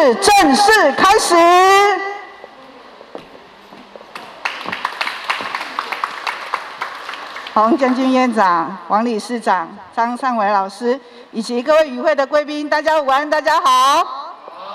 式正式开始。洪将军院长、王理事长、张尚伟老师以及各位与会的贵宾，大家午安，大家好。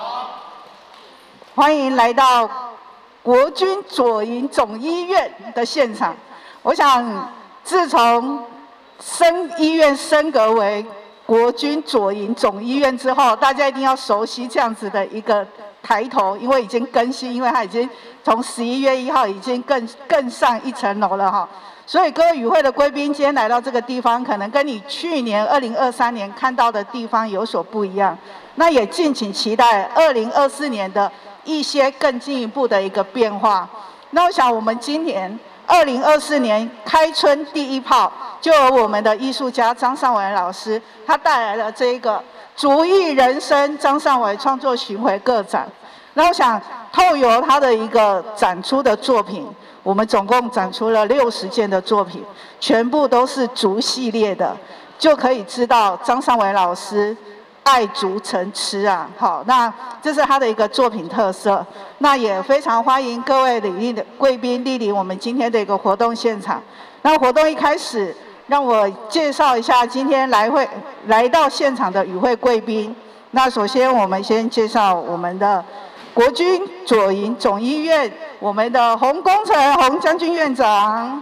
欢迎来到国军左营总医院的现场。我想，自从医院升格为国军左营总医院之后，大家一定要熟悉这样子的一个抬头，因为已经更新，因为它已经从11月1号已经更上一层楼了哈。所以各位与会的贵宾，今天来到这个地方，可能跟你去年2023年看到的地方有所不一样。那也敬请期待2024年的一些更进一步的一个变化。那我想我们今年2024年开春第一炮，就有我们的艺术家张尚伟老师，他带来了这个竹艺人生张尚伟创作巡回个展。那我想透由他的一个展出的作品，我们总共展出了60件的作品，全部都是竹系列的，就可以知道张尚伟老师爱竹成痴啊。好，那这是他的一个作品特色。那也非常欢迎各位的贵宾莅临我们今天的一个活动现场。那活动一开始，让我介绍一下今天来到现场的与会贵宾。那首先我们先介绍我们的国军左营总医院，我们的洪功成洪将军院长，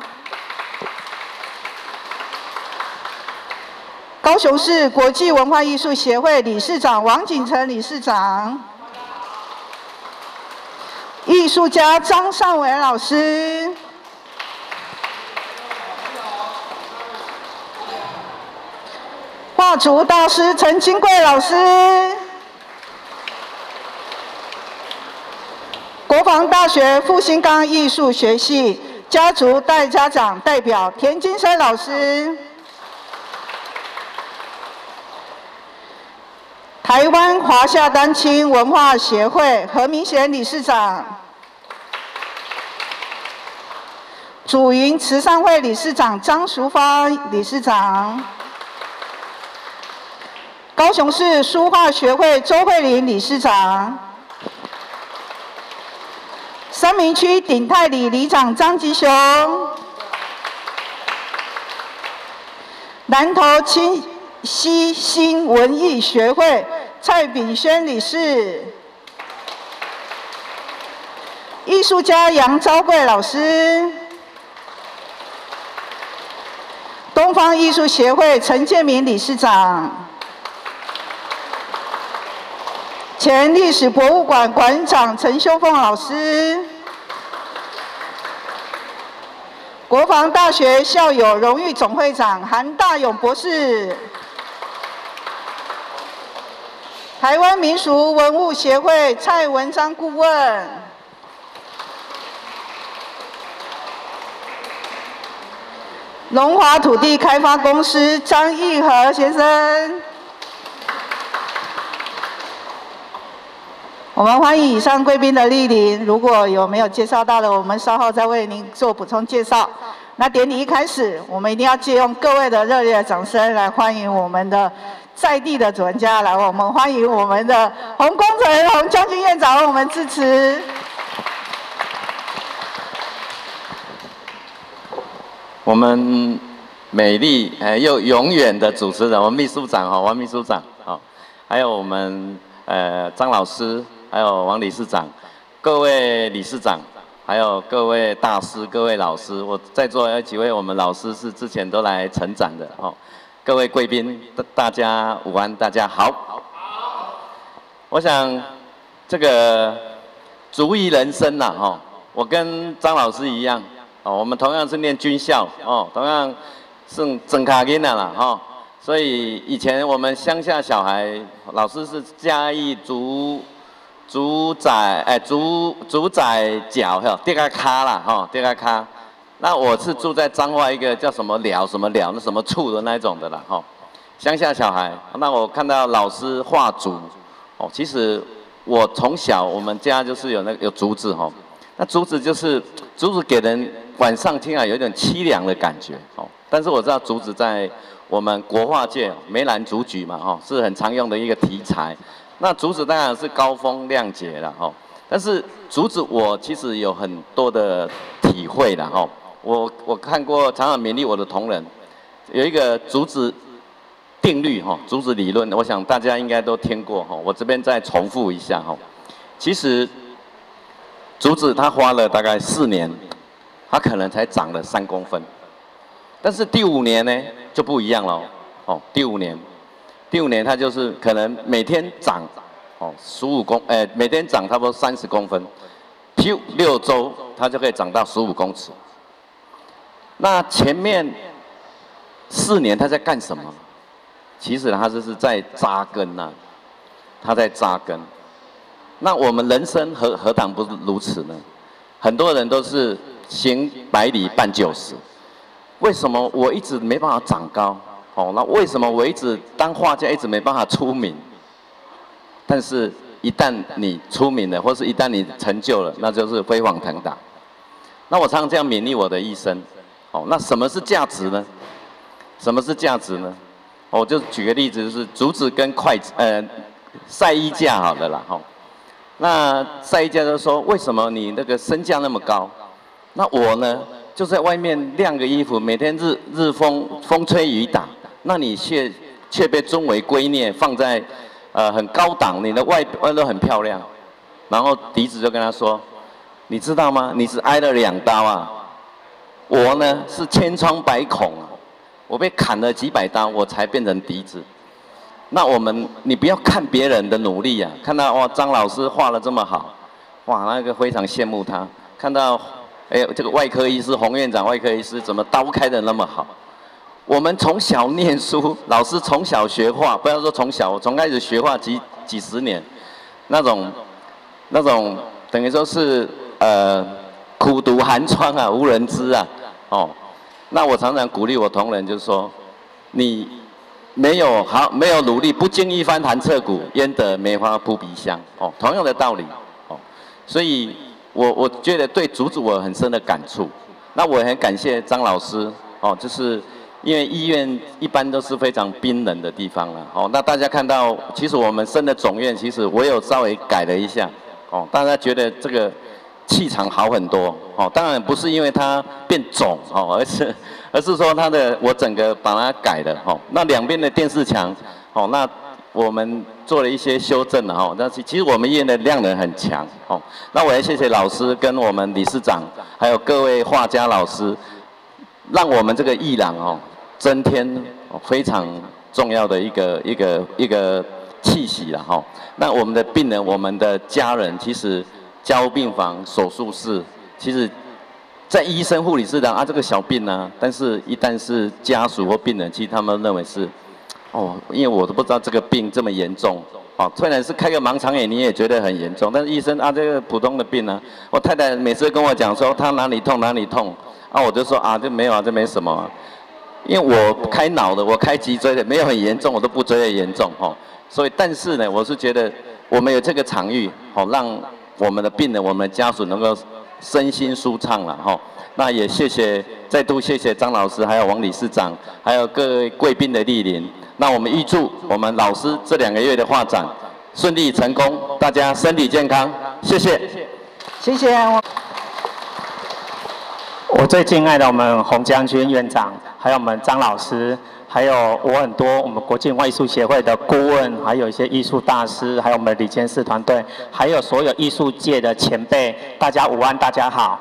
高雄市国际文化艺术协会理事长王景成理事长，艺术家张尚伟老师，画竹大师陈金贵老师，国防大学复兴岗艺术学系家族家长代表田金生老师，台湾华夏单亲文化协会何明贤理事长，主营慈善会理事长张淑芳理事长，高雄市书画学会周慧玲理事长，三民区鼎泰里里长张吉雄，南投清溪新文艺学会蔡炳轩理事，艺术家杨昭贵老师，东方艺术协会陈建明理事长，前历史博物馆馆长陈修凤老师，国防大学校友荣誉总会长韩大勇博士，台湾民俗文物协会蔡文章顾问，龙华土地开发公司张义和先生。我们欢迎以上贵宾的莅临，如果有没有介绍到的，我们稍后再为您做补充介绍。那典礼一开始，我们一定要借用各位的热烈的掌声来欢迎我们的在地的主人家，来，我们欢迎我们的洪功成洪将军院长为我们致辞。 我们美丽又永远的主持人，我们秘书长王秘书长还有我们张老师，还有王理事长，各位理事长，还有各位大师、各位老师，我在座有几位我们老师是之前都来成长的各位贵宾，大家午安，大家好。我想这个竹艺人生呐我跟张老师一样我们同样是念军校同样是整卡囡仔啦所以以前我们乡下小孩，老师是嘉义竹仔脚第个卡啦第个卡。那我是住在彰化一个叫什么寮那什么处的那一种的啦乡下小孩。那我看到老师画竹其实我从小我们家就是有竹子那竹子给人晚上听有点凄凉的感觉但是我知道竹子在我们国画界梅兰竹菊嘛是很常用的一个题材。 那竹子当然是高风亮节了哈，但是竹子我其实有很多的体会了哈。我看过常常勉励我的同仁，有一个竹子定律哈，竹子理论，我想大家应该都听过哈。我这边再重复一下哈。其实竹子它花了大概4年，它可能才长了3公分，但是第5年呢就不一样了哦。第5年它就是可能每天长每天长差不多30公分，6周它就可以长到15公尺。那前面4年他在干什么？其实他就是在扎根呐，他在扎根。那我们人生何尝不如此呢？很多人都是行100里半90，为什么我一直没办法长高？哦，那为什么我一直当画家一直没办法出名？但是一旦你出名了，或是一旦你成就了，那就是飞黄腾达。那我常常这样勉励我的一生。哦，那什么是价值呢？什么是价值呢？我就举个例子，就是竹子跟晒衣架好了啦，哈。那晒衣架就说，为什么你那个身价那么高？那我呢，就在外面晾个衣服，每天日风吹雨打，那你却被尊为圭臬，放在很高档，你的外都很漂亮。然后笛子就跟他说，你知道吗？你只挨了2刀啊。我呢是千疮百孔啊，我被砍了几百刀，我才变成笛子。那你不要看别人的努力啊，看到哇张老师画得这么好，哇那个非常羡慕他。看到这个外科医师洪院长外科医师怎么刀开得那么好？我们从小念书，老师从小学画，不要说从小，我从开始学画几十年，那种等于说是苦读寒窗啊，无人知啊。哦，那我常常鼓励我同仁，就是说，你没有努力，不经一番寒彻骨，焉得梅花扑鼻香？哦，同样的道理。哦，所以我觉得对竹子我很深的感触。那我也很感谢张老师。哦，就是因为医院一般都是非常冰冷的地方了。哦，那大家看到，其实我们升的总院，其实我有稍微改了一下。哦，大家觉得这个气场好很多。哦，当然不是因为它变肿哦，而是说我整个把它改了哦。那2边的电视墙哦，那我们做了一些修正了哦。但是其实我们医院的量能很强哦。那我也谢谢老师跟我们理事长，还有各位画家老师，让我们这个艺廊哦增添非常重要的一个气息了哈。那我们的病人、我们的家人，其实加护病房、手术室。其实，在医生、护理师的这个小病啊，但是一旦是家属或病人，其实他们认为是，因为我都不知道这个病这么严重，虽然是开个盲肠炎你也觉得很严重，但是医生这个普通的病呢，我太太每次跟我讲说她哪里痛，我就说这没有这没什么因为我开脑的，我开脊椎的，没有很严重，我都不觉得严重所以但是呢，我是觉得我们有这个场域让我们的病人、我们的家属能够身心舒畅了那也再度谢谢张老师，还有王理事长，还有各位贵宾的莅临。那我们预祝我们老师这2个月的画展顺利成功，大家身体健康，谢谢。 谢谢。 我最敬爱的我们洪将军院长，还有我们张老师，还有很多我们国际文化艺术协会的顾问，还有一些艺术大师，还有我们理监事团队，还有所有艺术界的前辈，大家午安，大家好。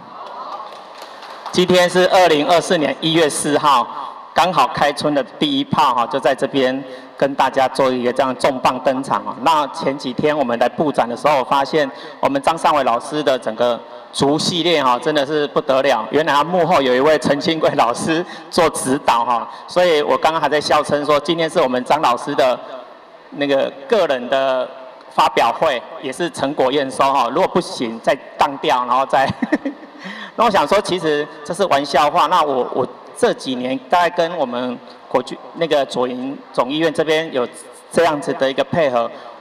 今天是2024年1月4号，刚好开春的第一炮就在这边跟大家做一个这样重磅登场那前几天我们来布展的时候，我发现我们张尚伟老师的整个竹系列真的是不得了，原来他幕后有一位陈清贵老师做指导所以我刚刚还在笑称说，今天是我们张老师的那个个人的发表会，也是成果验收如果不行再当掉，然后再那我想说，其实这是玩笑话。那我这几年大概跟我们左营总医院这边有这样子的一个配合，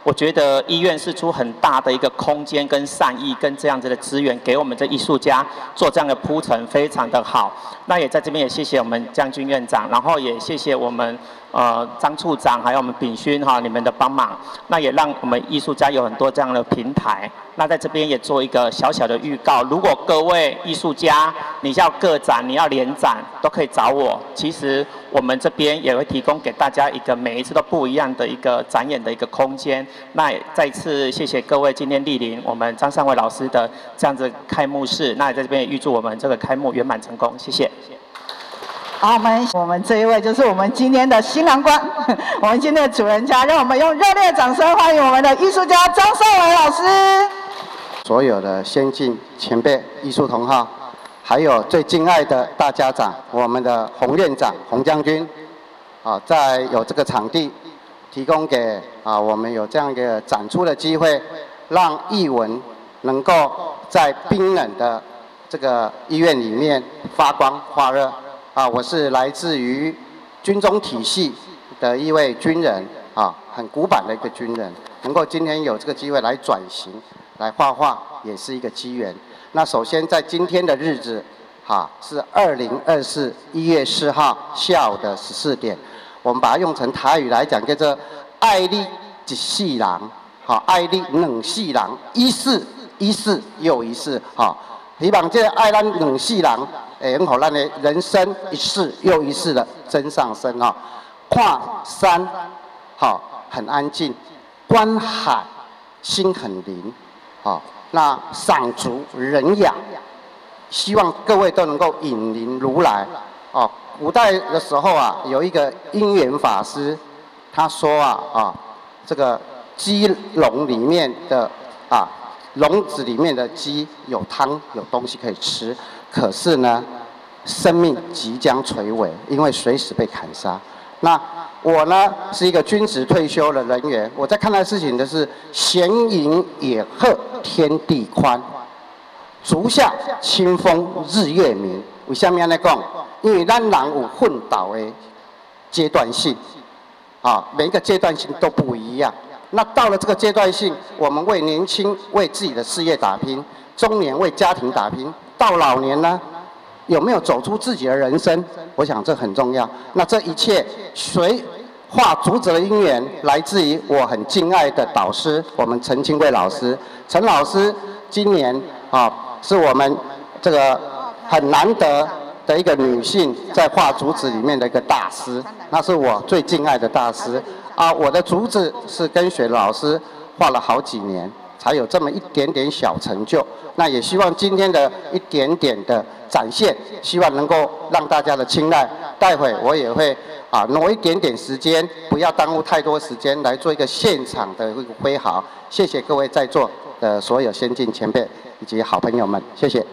我觉得医院是出很大的一个空间跟善意跟这样子的资源给我们这艺术家做这样的铺陈，非常的好。那也在这边也谢谢我们将军院长，然后也谢谢我们张处长还有我们秉勋哈你们的帮忙，那也让我们艺术家有很多这样的平台。那在这边也做一个小小的预告，如果各位艺术家你要个展你要联展都可以找我，其实我们这边也会提供给大家一个每一次都不一样的一个展演的一个空间。那也再次谢谢各位今天莅临我们张善伟老师的这样子开幕式，那也在这边也预祝我们这个开幕圆满成功，谢谢。 好，我们这一位就是我们今天的新郎官，我们今天的主人家，让我们用热烈的掌声欢迎我们的艺术家张善伟老师。 所有的先进前辈、艺术同好，还有最敬爱的大家长，我们的洪院长、洪将军，在有这个场地提供给我们有这样一个展出的机会，让艺文能够在冰冷的这个医院里面发光发热。我是来自于军中体系的一位军人，很古板的一个军人，能够今天有这个机会来转型，来画画，也是一个机缘。那首先在今天的日子，是2024 1月4号下午的14点，我们把它用成台语来讲，叫做“爱你一世人”，爱你两世人，一世又一世，希望这爱咱两世人，能让咱的人生一世又一世的增上升看山，很安静；观海，心很宁。那赏竹人雅，希望各位都能够引领如来。古代的时候有一个因缘法师，他说这个鸡笼里面的笼子里面的鸡有汤有东西可以吃，可是呢，生命即将垂危，因为随时被砍杀。那我呢是一个军职退休的人员，我在看待事情的是闲云野鹤天地宽，足下清风日月明。为什么这样讲？因为咱人有奋斗的阶段性，每一个阶段性都不一样。那到了这个阶段性，我们为年轻为自己的事业打拼，中年为家庭打拼，到老年呢，有没有走出自己的人生？我想这很重要。那这一切画竹子的因缘，来自于我很敬爱的导师，我们陈清贵老师。陈老师今年是我们这个很难得的一个女性在画竹子里面的一个大师，那是我最敬爱的大师。我的竹子是跟随老师画了好几年，才有这么一点点小成就。那也希望今天的一点点的展现，希望能够让大家的青睐。待会我也会挪一点点时间，不要耽误太多时间，来做一个现场的一个挥毫。谢谢各位在座的所有先进前辈以及好朋友们，谢谢。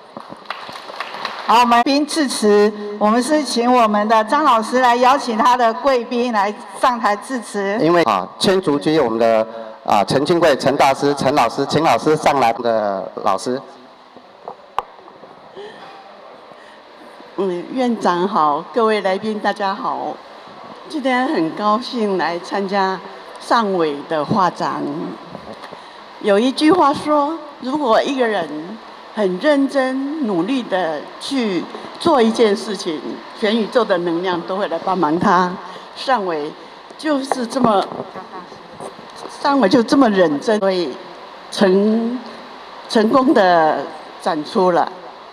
好，我们宾致辞，我们是请我们的张老师来邀请他的贵宾来上台致辞。 因为千竹居我们的陈清贵陈大师陈老师，请老师上来的老师。 院长好，各位来宾大家好，今天很高兴来参加善伟的画展。有一句话说，如果一个人很认真努力的去做一件事情，全宇宙的能量都会来帮忙他。善伟就是这么，善伟就这么认真，所以成功的展出了。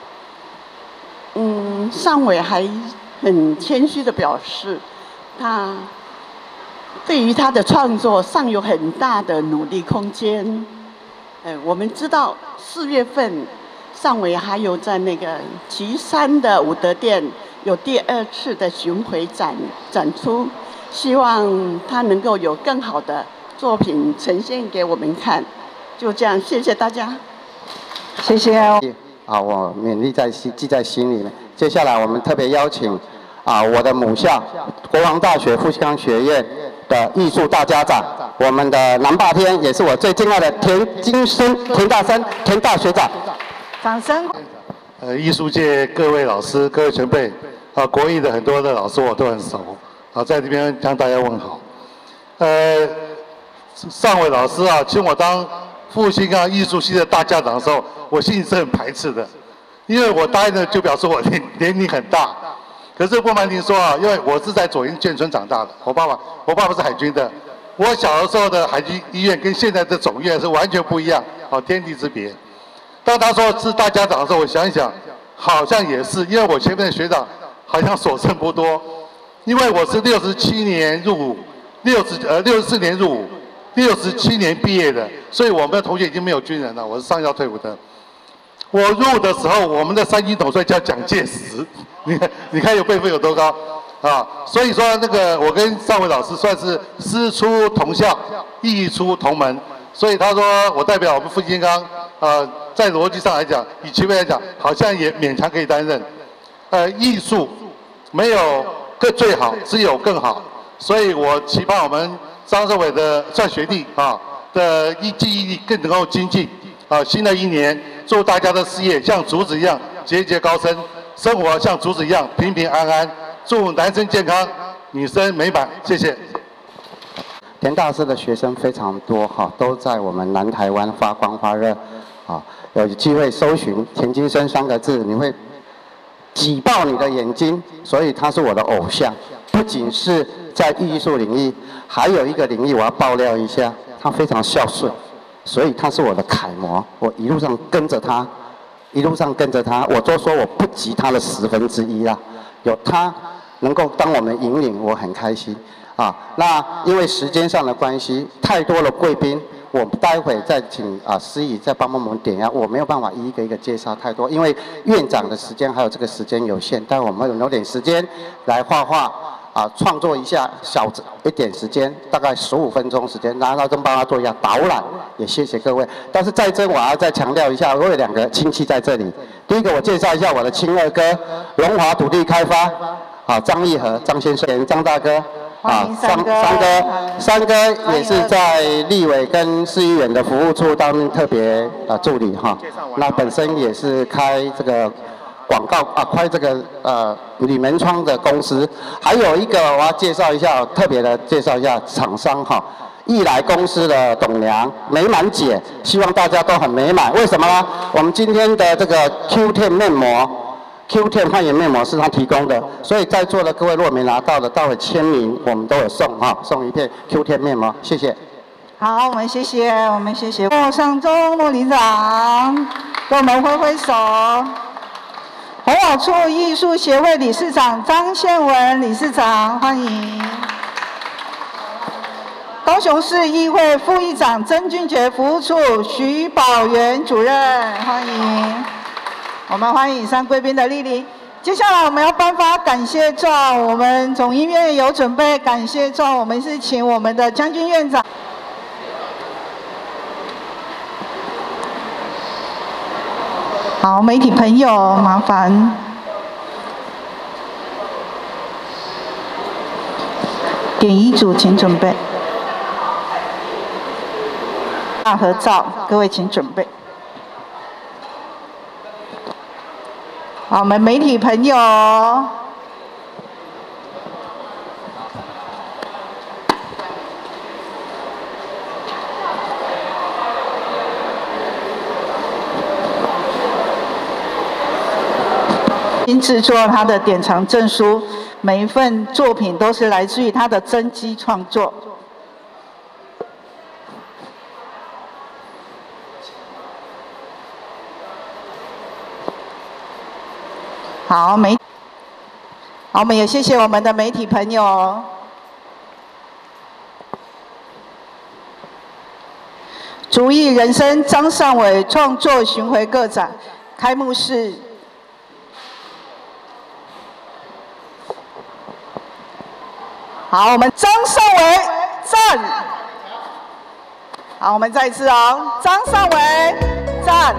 善伟还很谦虚的表示，他对于他的创作尚有很大的努力空间。我们知道4月份。善伟还有在那个旗山的武德殿有第2次的巡回展出，希望他能够有更好的作品呈现给我们看。就这样，谢谢大家。 谢谢。 我勉励记在心里面。接下来我们特别邀请我的母校国防大学复兴岗学院的艺术大家长，我们的南霸天，也是我最敬爱的田大生田大学长。 掌声！ 艺术界各位老师、各位前辈，国艺的很多的老师我都很熟，在这边向大家问好。 尚伟老师啊，请我当复兴啊艺术系的大家长的时候，我心里是很排斥的，因为我答应了就表示我年龄很大。可是不瞒您说啊，因为我是在左营眷村长大的，我爸爸是海军的，我小的时候的海军医院跟现在的总院是完全不一样，天地之别。当他说是大家长的时候，我想一想，好像也是，因为我前面的学长好像所剩不多，因为我是67年入伍，64年入伍，67年毕业的，所以我们的同学已经没有军人了，我是上校退伍的。我入伍的时候，我们的3军统帅叫蒋介石，你看有辈分有多高啊！所以说那个我跟尚伟老师算是师出同校，艺出同门，所以他说我代表我们复兴岗，在逻辑上来讲，以前面来讲，好像也勉强可以担任。艺术没有最好，只有更好，所以我期盼我们张胜伟的算学弟的记忆力更能够精进。新的一年，祝大家的事业像竹子一样节节高升，生活像竹子一样平平安安。祝男生健康，女生美满。谢谢。 田大师的学生非常多都在我们南台湾发光发热有机会搜寻田金生3个字，你会挤爆你的眼睛。所以他是我的偶像，不仅是在艺术领域，还有一个领域我要爆料一下，他非常孝顺。所以他是我的楷模，我一路上跟着他，我都说我不及他的1/10啦。有他能够当我们引领，我很开心那因为时间上的关系，太多的贵宾，我待会再请司仪再帮我们点压，我没有办法一个一个介绍太多，因为院长的时间还有这个时间有限，但我们有点时间来画画。创作一下小一点时间，大概15分钟时间，然后就帮他做一下导览，也谢谢各位。但是在这我要再强调一下，我有2个亲戚在这里。第一个，我介绍一下我的亲二哥，龙华土地开发，张义和张先生，张大哥，三哥也是在立委跟市议员的服务处当特别助理那本身也是开这个。广告开这个铝门窗的公司，还有一个我要介绍一下，特别的介绍一下厂商益来公司的董娘美满姐，希望大家都很美满。为什么呢？我们今天的这个 Q10 面膜 ，Q10 焕颜面膜是他提供的，所以在座的各位如果没拿到的，待会签名我们都有送送一片 Q10 面膜，谢谢。 好，我们谢谢莫尚中莫理事长，跟我们挥挥手。红网处艺术协会理事长张宪文理事长，欢迎。高雄市议会副议长曾俊杰服务处徐宝元主任，欢迎。我们欢迎以上贵宾的莅临。接下来我们要颁发感谢状，我们总医院有准备感谢状，我们是请我们的将军院长。好，媒体朋友，麻烦点一组，请准备。大合照，各位请准备。好，我们媒体朋友。制作他的典藏证书，每一份作品都是来自于他的真迹创作。好，我们也谢谢我们的媒体朋友。竹艺人生张尚伟创作巡回个展开幕式。好，我们张尚伟站。好，我们再一次张尚伟站。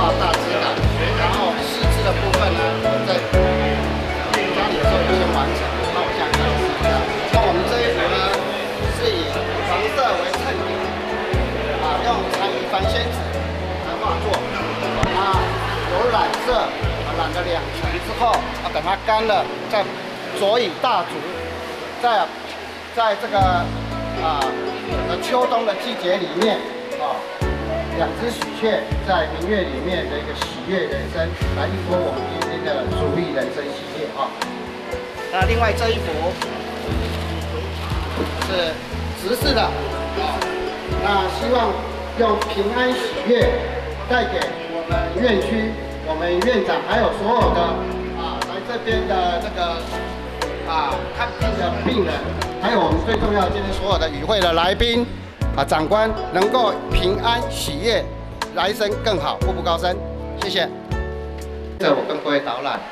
画大致感，然后细致的部分呢，在练家里的时候就先完成。那我想展示一下。那我们这一幅呢，是以黄色为衬底，用残余帆仙纸来画作。那有染色，染了2层之后，等它干了，再着以大竹，在这个秋冬的季节里面，2只喜鹊在明月里面的一个喜悦人生，来依托我们今天的主义人生系列那另外这一幅是直视的那希望用平安喜悦带给我们院区、我们院长还有所有的来这边的这个看病的病人，还有我们最重要今天所有的与会的来宾长官，能够平安喜悦，来生更好，步步高升。谢谢。这我跟各位导览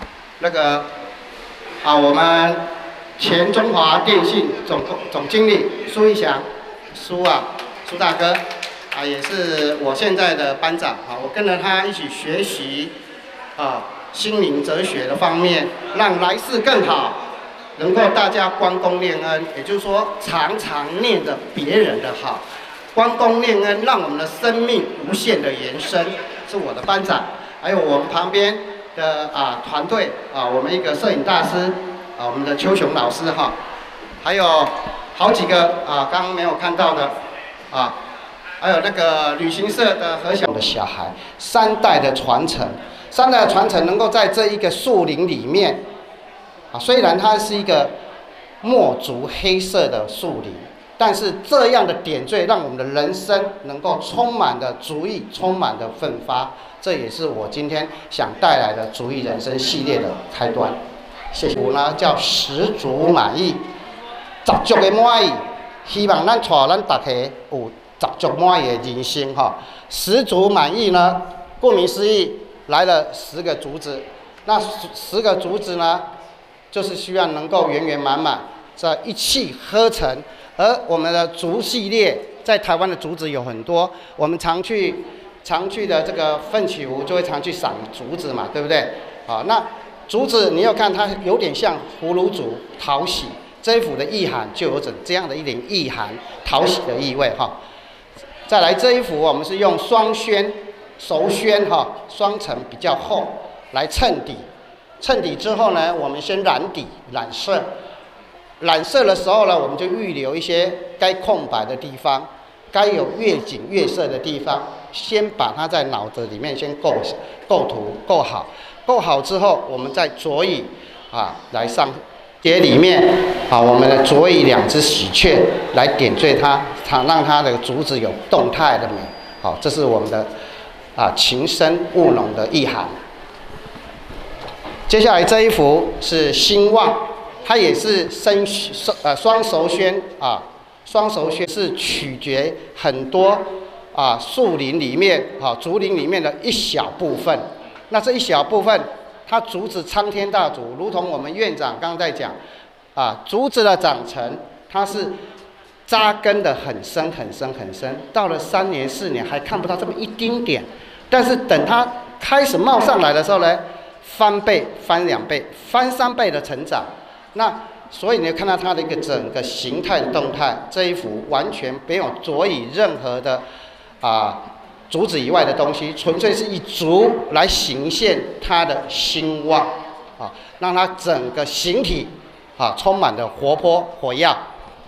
我们前中华电信总经理苏一翔，苏大哥也是我现在的班长我跟着他一起学习心灵哲学的方面，让来世更好，能够大家关公念恩，也就是说常常念着别人的好，关公念恩，让我们的生命无限的延伸，是我的班长。还有我们旁边的团队我们一个摄影大师我们的邱雄老师还有好几个刚刚没有看到的还有那个旅行社的何小的小孩，3代的传承，3代的传承能够在这一个树林里面虽然它是一个墨竹黑色的树林，但是这样的点缀让我们的人生能够充满的竹意，充满的奋发，这也是我今天想带来的竹意人生系列的开端。谢谢。我呢叫十足满意，10足的满意，希望咱带咱大家有10足满意的人生十足满意呢，顾名思义，来了10个竹子，那10个竹子呢，就是希望能够圆圆满满，这一气呵成。而我们的竹系列，在台湾的竹子有很多，我们常去的这个奋起湖就会常去赏竹子嘛，对不对？那竹子你要看它有点像葫芦竹，讨喜。这一幅的意涵就有这样的一点意涵，讨喜的意味再来这一幅，我们是用双宣、熟宣双层比较厚来衬底。衬底之后呢，我们先染底、染色。染色的时候呢，我们就预留一些该空白的地方，该有越紧越色的地方，先把它在脑子里面先构图构好。构好之后，我们再着以来上节里面我们的着以2只喜鹊来点缀它，让它的竹子有动态的美。这是我们的情深务浓的意涵。接下来这一幅是兴旺，它也是双熟宣双熟宣是取决很多树林里面竹林里面的一小部分。那这一小部分，它竹子苍天大竹，如同我们院长刚刚在讲竹子的长成，它是扎根的很深很深很深，到了3年4年还看不到这么一丁点，但是等它开始冒上来的时候呢，翻倍、翻2倍、翻3倍的成长。那所以你看到它的一个整个形态的动态，这一幅完全没有着以任何的竹子以外的东西，纯粹是以竹来形现它的兴旺让它整个形体充满了活泼火药。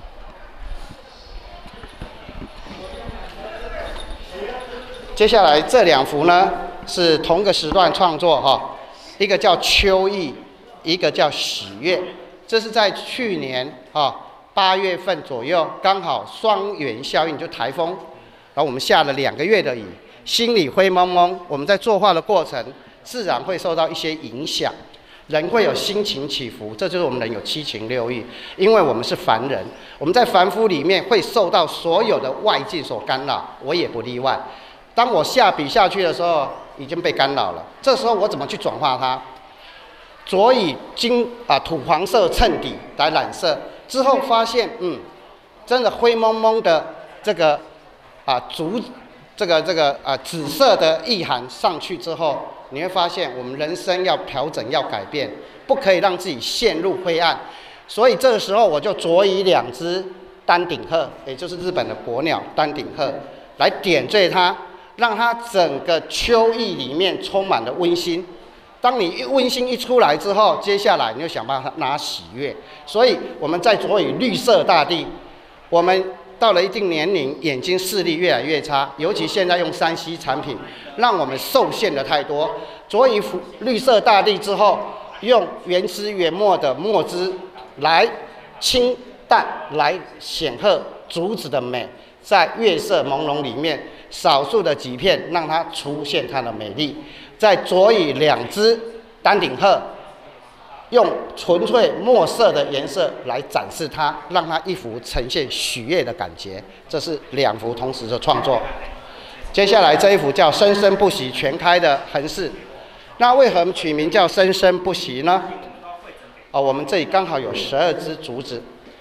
接下来这2幅呢是同个时段创作一个叫秋意，一个叫喜悦。这是在去年8月份左右，刚好双元效应，就台风，然后我们下了2个月的雨，心里灰蒙蒙。我们在作画的过程，自然会受到一些影响，人会有心情起伏，这就是我们人有7情6欲。因为我们是凡人，我们在凡夫里面会受到所有的外境所干扰，我也不例外。当我下笔下去的时候，已经被干扰了。这时候我怎么去转化它？着以土黄色衬底来染色之后，发现真的灰蒙蒙的这个紫色的意涵上去之后，你会发现我们人生要调整、要改变，不可以让自己陷入灰暗。所以这个时候我就着以2只丹顶鹤，也就是日本的国鸟丹顶鹤，来点缀它，让它整个秋意里面充满了温馨。当你温馨一出来之后，接下来你就想办法拿喜悦。所以我们再着以绿色大地。我们到了一定年龄，眼睛视力越来越差，尤其现在用3C 产品，让我们受限的太多。着以绿色大地之后，用原汁原墨的墨汁来清淡，来显赫竹子的美，在月色朦胧里面，少数的几片让它出现它的美丽。再着以2只丹顶鹤，用纯粹墨色的颜色来展示它，让它一幅呈现喜悦的感觉。这是2幅同时的创作。接下来这一幅叫生生不息全开的横式。那为何取名叫生生不息呢？我们这里刚好有12只竹子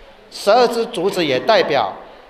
，12只竹子也代表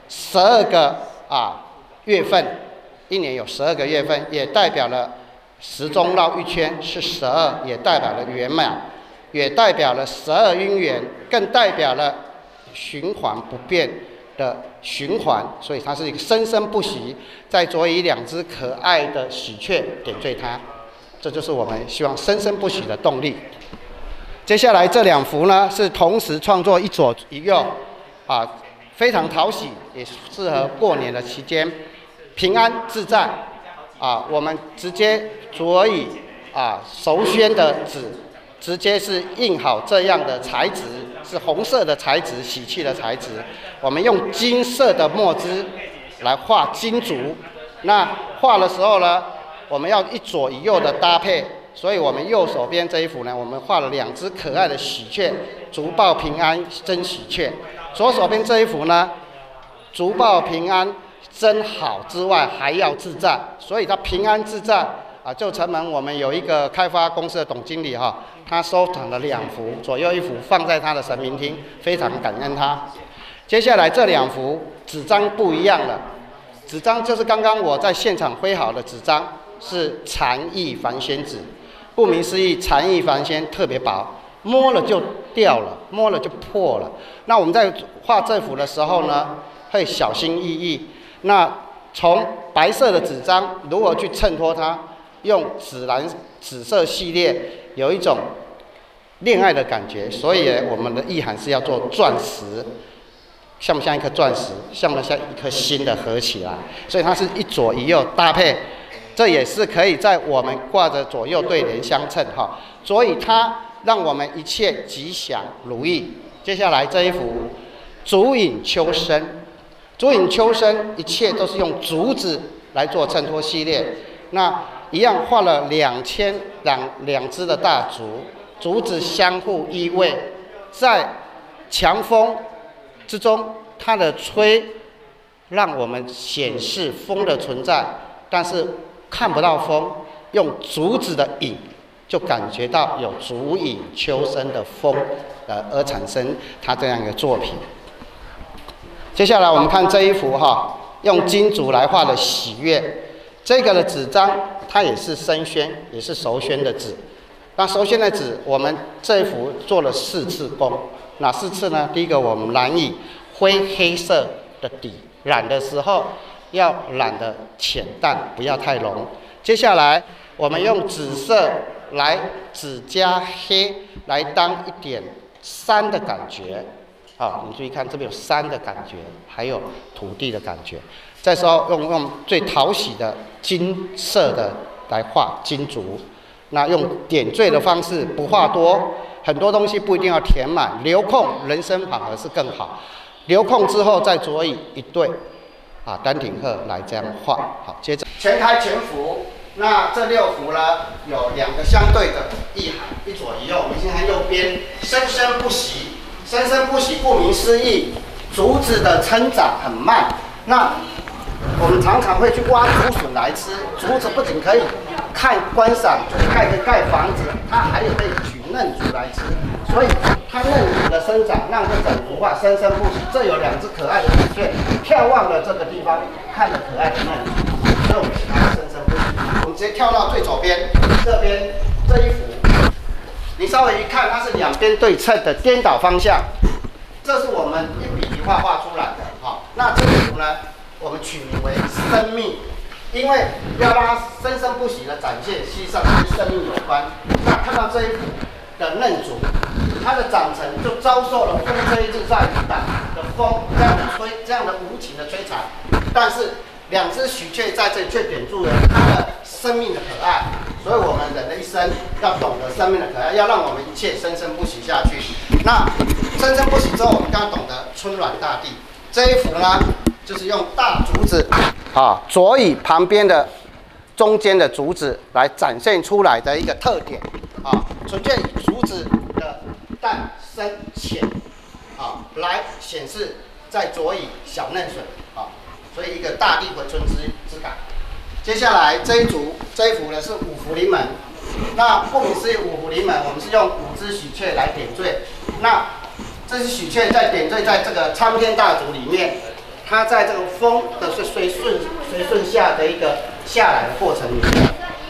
12个月份，一年有12个月份，也代表了时钟绕一圈是12，也代表了圆满，也代表了12因缘，更代表了循环不变的循环，所以它是一个生生不息。再着以2只可爱的喜鹊点缀它，这就是我们希望生生不息的动力。接下来这2幅呢是同时创作，一左一右，非常讨喜，也适合过年的期间，平安自在。我们直接着以熟宣的纸，直接是印好这样的材质，是红色的材质，喜气的材质。我们用金色的墨汁来画金竹。那画的时候呢，我们要一左一右的搭配，所以我们右手边这一幅呢，我们画了2只可爱的喜鹊，竹报平安真喜鹊。左手边这一幅呢，竹报平安真好之外还要自在，所以它平安自在就承蒙我们有一个开发公司的董经理他收藏了2幅，左右一幅放在他的神明厅，非常感恩他。接下来这2幅纸张不一样了，纸张就是刚刚我在现场挥好的纸张，是禅意凡仙纸。顾名思义，禅意凡仙特别薄，摸了就掉了，摸了就破了。那我们在画这幅的时候呢，会小心翼翼。那从白色的纸张如何去衬托它，用紫色系列，有一种恋爱的感觉。所以我们的意涵是要做钻石，像不像一颗钻石？像不像一颗心的合起来？所以它是一左一右搭配，这也是可以在我们挂着左右对联相称所以它让我们一切吉祥如意。接下来这一幅竹影秋生。竹影秋生，一切都是用竹子来做衬托系列。那一样画了2只的大竹，竹子相互依偎，在强风之中，它的吹让我们显示风的存在，但是看不到风，用竹子的影就感觉到有竹影秋生的风，而产生它这样一个作品。接下来我们看这一幅用金竹来画的喜悦。这个的纸张它也是生宣，也是熟宣的纸。那熟宣的纸，我们这一幅做了4次工。哪4次呢？第一个，我们染以灰黑色的底，染的时候要染的浅淡，不要太浓。接下来我们用紫色来紫加黑，来当一点山的感觉。你注意看，这边有山的感觉，还有土地的感觉。这时候用最讨喜的金色的来画金竹，那用点缀的方式，不画多，很多东西不一定要填满，留空，人生反而是更好。留空之后再着以一对丹顶鹤来这样画。好，接着全开全幅。那这6幅呢，有2个相对的意涵，一左一右。我们先看右边，生生不息。生生不息，顾名思义，竹子的成长很慢。那我们常常会去挖竹笋来吃。竹子不仅可以观赏，可以盖房子，它还有可以取嫩竹来吃。所以它嫩竹的生长，让这整幅画生生不息。这有2只可爱的喜鹊眺望了这个地方，看着可爱的嫩竹。所以我我们直接跳到最左边，这边这一幅，你稍微一看，它是两边对称的颠倒方向，这是我们一笔一画画出来的。好，那这一幅呢，我们取名为生命，因为要让它生生不息的展现，实际上跟生命有关。那看到这一幅的嫩竹，它的长成就遭受了风吹日晒雨打的风这样的吹，这样的无情的摧残，但是两只喜鹊在这里却点住了它的生命的可爱。所以我们人的一生要懂得生命的可爱，要让我们一切生生不息下去。那生生不息之后，我们刚刚懂得春暖大地。这一幅呢，就是用大竹子左椅旁边的中间的竹子来展现出来的一个特点纯粹以竹子的淡深浅来显示在左椅小嫩水所以一个大地回春之感。接下来这一幅呢是五福临门。那顾名思义，五福临门，我们是用5只喜鹊来点缀。那这只喜鹊在点缀在这个苍天大竹里面，它在这个风的随顺下的一个下来的过程里面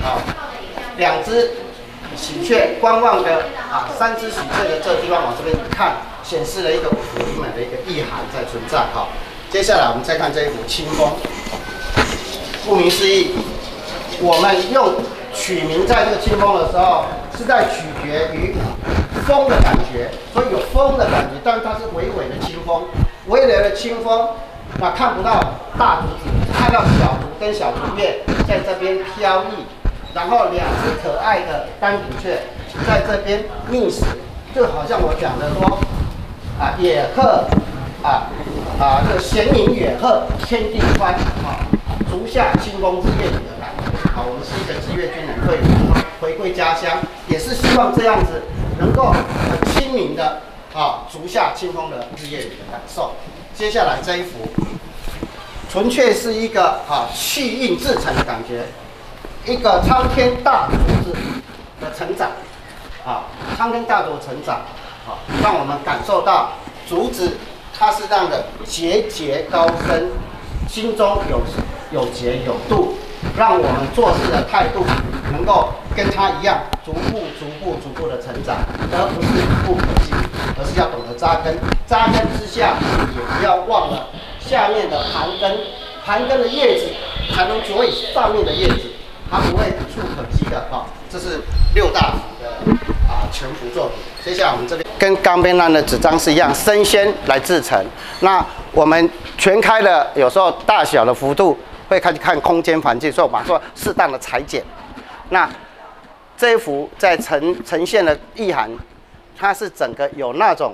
2只喜鹊观望的3只喜鹊的这个地方往这边看，显示了一个五福临门的一个意涵在存在接下来我们再看这一幅清风。顾名思义，我们用取名在这个清风的时候，是在取决于风的感觉，所以有风的感觉，但是它是微微的清风，微微的清风，那看不到大竹子，看到小竹跟小竹叶在这边飘逸，然后2只可爱的丹顶雀在这边觅食，就好像我讲的说野鹤这个闲吟远鹤天地宽竹下清风之乐里的感觉我们是一个职业军人队伍回归家乡，也是希望这样子能够很亲民的竹下清风的日夜里的感受。接下来这一幅，纯粹是一个气韵自成的感觉，一个苍天大竹子的成长苍天大竹的成长让我们感受到竹子它是这样的节节高升，心中有节有度，让我们做事的态度能够跟它一样，逐步的成长，而不是一步可及，而是要懂得扎根。扎根之下，也不要忘了下面的盘根，盘根的叶子才能佐以上面的叶子，它不会一触可及的这是6大幅的全幅作品。接下来我们这边跟钢边烂的纸张是一样，生鲜来制成。那我们全开的有时候大小的幅度会开始看空间环境，所以我把它做适当的裁剪。那这一幅在呈现的意涵，它是整个有那种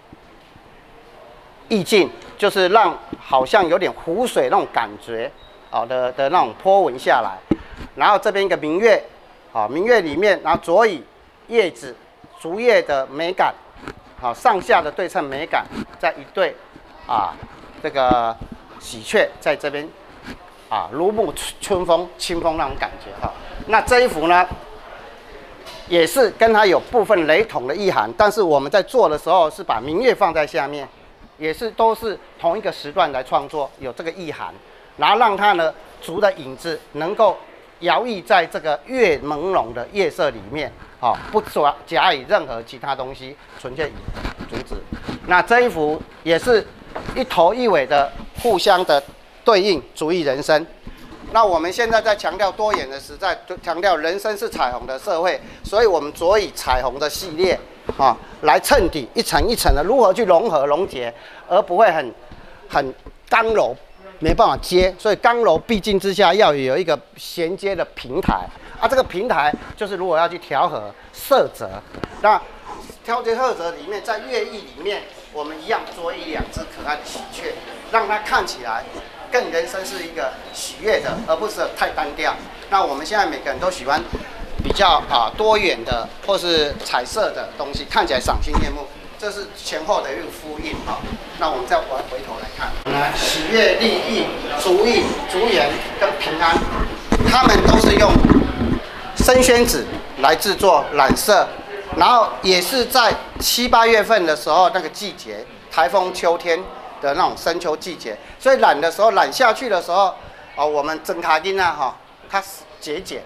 意境，就是让好像有点湖水那种感觉的那种波纹下来。然后这边一个明月明月里面，然后左以叶子竹叶的美感上下的对称美感，在一对这个喜鹊在这边如沐春风清风那种感觉那这一幅呢，也是跟它有部分雷同的意涵，但是我们在做的时候是把明月放在下面，也是都是同一个时段来创作，有这个意涵，然后让它呢竹的影子能够摇曳在这个月朦胧的夜色里面不加以任何其他东西，纯粹以竹子。那这一幅也是一头一尾的互相的对应，竹意人生。那我们现在在强调多元的时代，强调人生是彩虹的社会，所以我们着以彩虹的系列来衬底，一层一层的如何去融合溶解，而不会很刚柔，没办法接。所以刚柔毕竟之下要有一个衔接的平台这个平台就是如果要去调和色泽，那调节色泽里面，在乐意里面，我们一样着以2只可爱的喜鹊，让它看起来更人生是一个喜悦的，而不是太单调。那我们现在每个人都喜欢比较多元的或是彩色的东西，看起来赏心悦目。这是前后的一个呼应那我们再回头来看，喜悦、利益、竹意、竹言跟平安，他们都是用生宣纸来制作染色，然后也是在7、8月份的时候那个季节，台风秋天的那种深秋季节，所以染的时候染下去的时候我们整卡丁它节俭，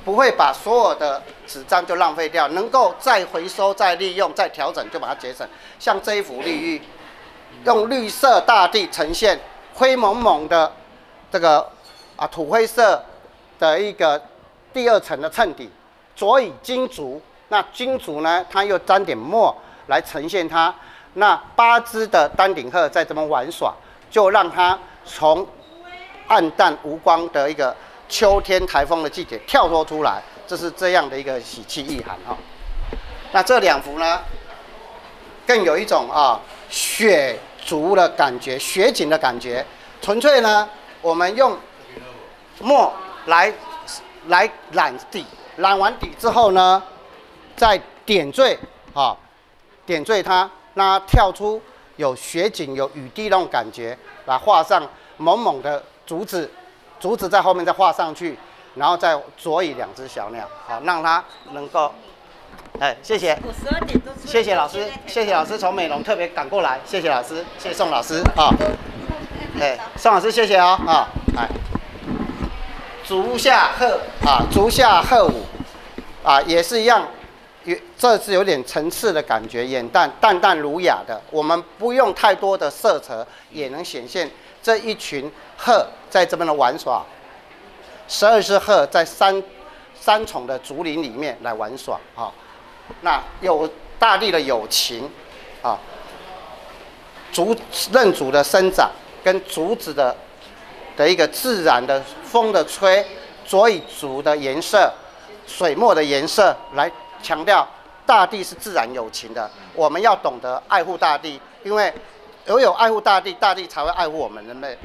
不会把所有的纸张就浪费掉，能够再回收、再利用、再调整，就把它节省。像这一幅绿玉，用绿色大地呈现灰蒙蒙的这个土灰色的一个第2层的衬底，着以金竹。那金竹呢，它又沾点墨来呈现它。那8只的丹顶鹤在这边玩耍，就让它从暗淡无光的一个秋天台风的季节跳脱出来，这是这样的一个喜气意涵哈。那这2幅呢，更有一种雪竹的感觉，雪景的感觉。纯粹呢，我们用墨来染底，染完底之后呢，再点缀点缀它，让它跳出有雪景、有雨滴那种感觉，来画上蒙蒙的竹子，竹子在后面再画上去，然后再着以2只小鸟，好，让它能够，谢谢，谢谢老师，谢谢老师从美容特别赶过来，谢谢老师，谢谢宋老师宋老师谢谢竹下鹤竹下鹤舞也是一样。这是有点层次的感觉，眼淡淡儒雅的，我们不用太多的色泽，也能显现这一群鹤在这边的玩耍。12只鹤在三重的竹林里面来玩耍那有大地的友情韧竹的生长跟竹子的一个自然的风的吹，着以竹的颜色、水墨的颜色来。强调大地是自然有情的，我们要懂得爱护大地，因为唯有爱护大地，大地才会爱护我们人类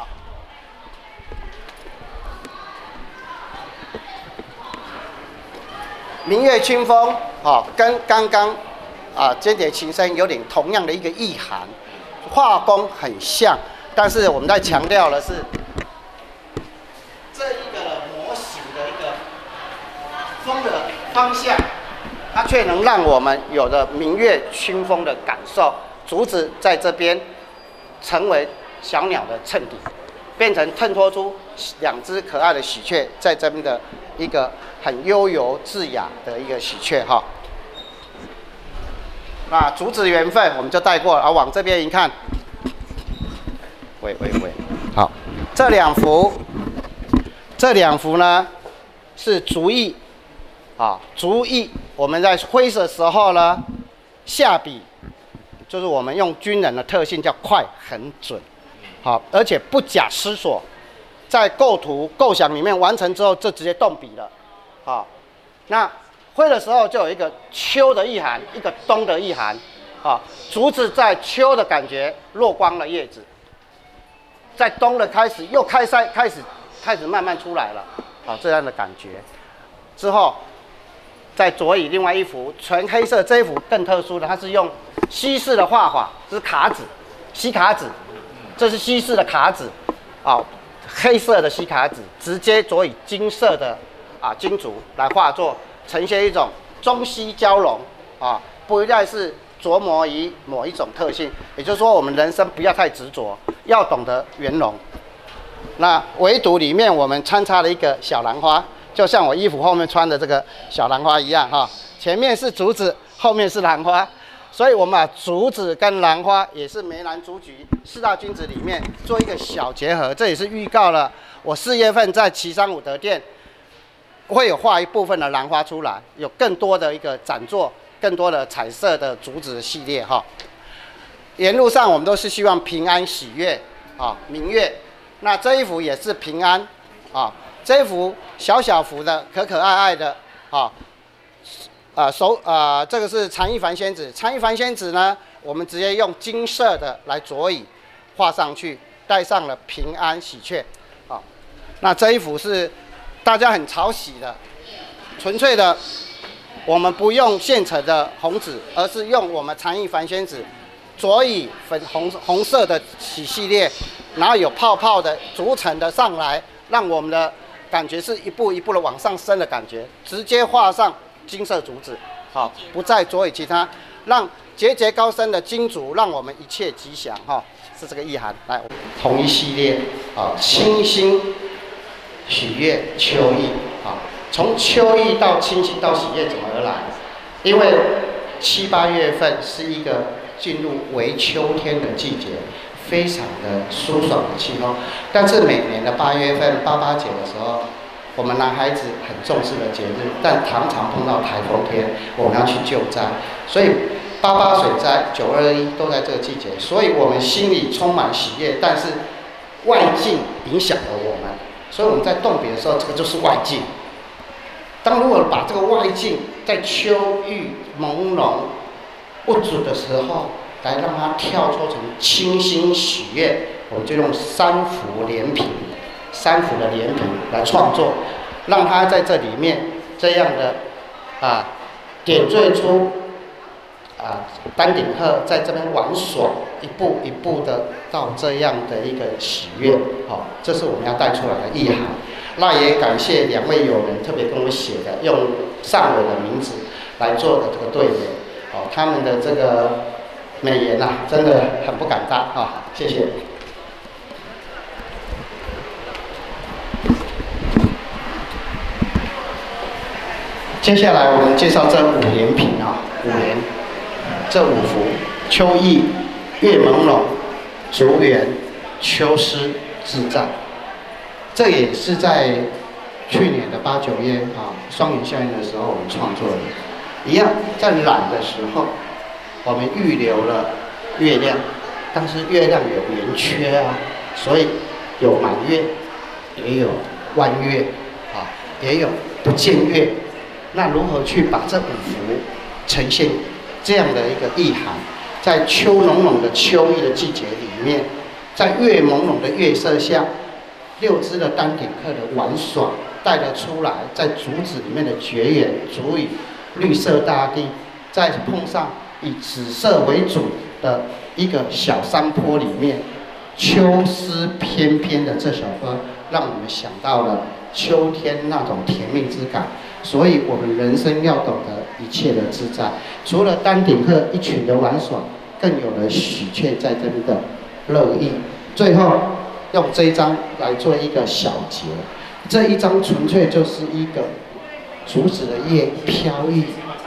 明月清风跟刚刚间谍情深有点同样的一个意涵，画工很像，但是我们在强调的是这一个模型的一个风的方向。它却能让我们有了明月清风的感受。竹子在这边成为小鸟的衬底，变成衬托出2只可爱的喜鹊在这边的一个很悠游自雅的一个喜鹊那竹子缘分我们就带过了，往这边一看，好，这两幅呢是竹意。竹意，我们在挥的时候呢，下笔就是我们用军人的特性叫快、很准，而且不假思索，在构图构想里面完成之后，就直接动笔了，那挥的时候就有一个秋的意涵，一个冬的意涵，竹子在秋的感觉落光了叶子，在冬的开始又开始慢慢出来了，这样的感觉，之后。再着以另外一幅纯黑色，这一幅更特殊的，它是用西式的画法，这是卡纸，西卡纸，这是西式的卡纸，黑色的西卡纸，直接着以金色的金竹来画作，呈现一种中西交融不再是琢磨于某一种特性，也就是说，我们人生不要太执着，要懂得圆融。那唯独里面我们穿插了一个小兰花。就像我衣服后面穿的这个小兰花一样前面是竹子，后面是兰花，所以我们把竹子跟兰花也是梅兰竹菊4大君子里面做一个小结合，这也是预告了我4月份在旗山武德殿会有画一部分的兰花出来，有更多的一个展座，更多的彩色的竹子系列沿路上我们都是希望平安喜悦明月，那这一幅也是平安这一幅小幅的可爱的这个是禅意梵仙子。禅意梵仙子呢，我们直接用金色的来着以画上去，带上了平安喜鹊那这一幅是大家很讨喜的，纯粹的，我们不用现成的红纸，而是用我们禅意梵仙子着以红色的系列，然后有泡泡的逐层的上来，让我们的感觉是一步一步的往上升的感觉，直接画上金色竹子，不再着以其他，让节节高升的金竹，让我们一切吉祥，是这个意涵。来，同一系列，清新、喜悦、秋意， 从秋意到清新到喜悦怎么而来？因为7、8月份是一个进入为秋天的季节，非常的舒爽的气候。但是每年的8月份88节的时候，我们男孩子很重视的节日，但常常碰到台风天，我们要去救灾，所以88水灾、921都在这个季节，所以我们心里充满喜悦，但是外境影响了我们，所以我们在动笔的时候，这个就是外境。当如果把这个外境在秋郁朦胧不足的时候，来让它跳脱成清新喜悦，我们就用3幅连屏，3幅的连屏来创作，让它在这里面这样的点缀出丹顶鹤在这边玩耍，一步一步的到这样的一个喜悦，这是我们要带出来的意涵。那也感谢2位友人特别跟我写的，用上我的名字来做的这个对联，他们的这个美言真的很不敢当谢谢。接下来我们介绍这5联评5联，这5幅：秋意、月朦胧、竹园、秋诗、自在。这也是在去年的8、9月双云效应的时候我们创作的。一样，在染的时候，我们预留了月亮，但是月亮有圆缺所以有满月，也有弯月也有不见月。那如何去把这5幅呈现这样的一个意涵？在秋浓浓的秋意的季节里面，在月朦胧的月色下，6只的丹顶鹤的玩耍带了出来，在竹子里面的绝缘，竹与绿色大地，再碰上以紫色为主的一个小山坡里面，秋思翩翩的这首歌，让我们想到了秋天那种甜蜜之感。所以我们人生要懂得一切的自在，除了丹顶鹤一群的玩耍，更有了喜鹊在这边的乐意。最后用这一张来做一个小结，这一张纯粹就是一个竹子的叶飘逸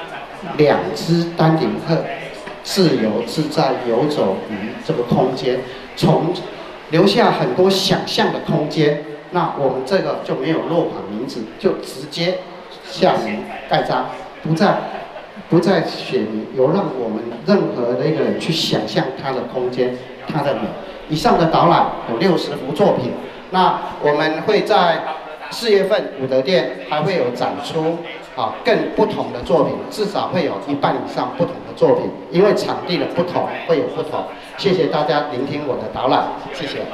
，2只丹顶鹤自由自在游走于这个空间，留下很多想象的空间。那我们这个就没有落款名字，就直接下名盖章，不再写明，有让我们任何的一个人去想象它的空间，它的美。以上的导览有60幅作品，那我们会在4月份武德殿还会有展出更不同的作品，至少会有1半以上不同的作品，因为场地的不同会有不同。谢谢大家聆听我的导览，谢谢。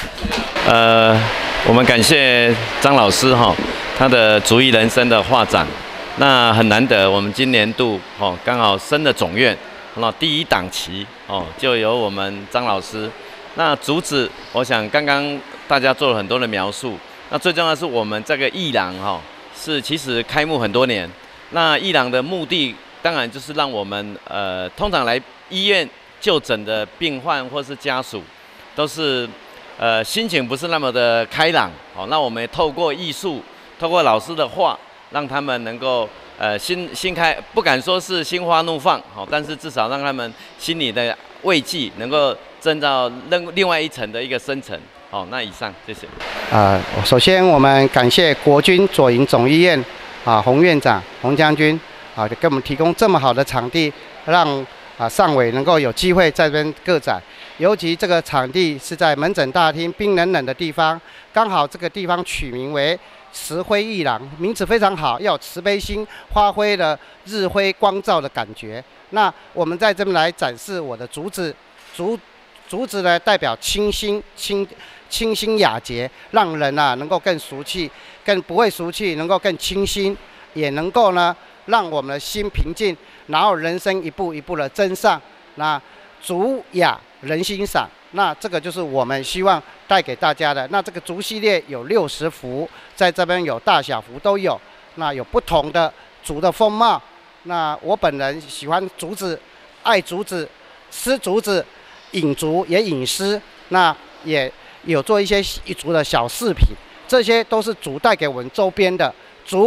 我们感谢张老师他的竹意人生的画展，那很难得，我们今年度刚好升了总院，第1档期就由我们张老师。那竹子，我想刚刚大家做了很多的描述，那最重要的是我们这个艺廊是其实开幕很多年，那艺廊的目的当然就是让我们通常来医院就诊的病患或是家属，都是心情不是那么的开朗那我们透过艺术，透过老师的画，让他们能够心开，不敢说是心花怒放但是至少让他们心里的慰藉能够增到另外一层的一个深层。那以上谢谢。 首先我们感谢国军左营总医院洪院长、洪将军给我们提供这么好的场地，让上委能够有机会在这边个展。尤其这个场地是在门诊大厅冰冷冷的地方，刚好这个地方取名为慈晖艺廊，名字非常好，要有慈悲心，发挥了日辉光照的感觉。那我们在这边来展示我的竹子，竹子呢代表清新雅洁，让人能够更俗气，更不会俗气，能够更清新，也能够呢让我们的心平静，然后人生一步一步的增上。那竹雅人欣赏，那这个就是我们希望带给大家的。那这个竹系列有60幅，在这边有大小幅都有，那有不同的竹的风貌。那我本人喜欢竹子，爱竹子，吃竹子，饮竹也饮诗，那也有做一些竹的小饰品，这些都是竹带给我们周边的。竹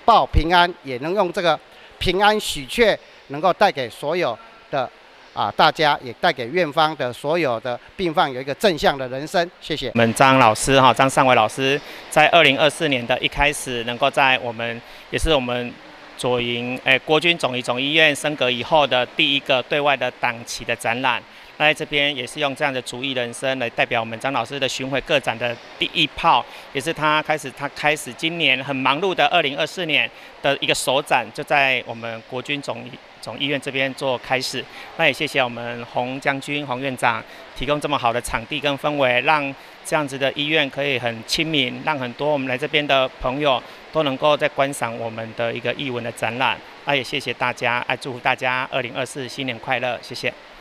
报平安，也能用这个平安喜鹊，能够带给所有的大家，也带给院方的所有的病患有一个正向的人生。谢谢。 我们张老师张尚伟老师在2024年的一开始，能够在我们也是我们国军总医院升格以后的第一个对外的档期的展览。那在这边也是用这样的主义人生来代表我们张老师的巡回个展的第一炮，也是他开始今年很忙碌的2024年的一个首展，就在我们国军总医院这边做开始。那也谢谢我们洪将军、洪院长提供这么好的场地跟氛围，让这样子的医院可以很亲民，让很多我们来这边的朋友都能够在观赏我们的一个艺文的展览。那也谢谢大家，祝福大家2024新年快乐，谢谢。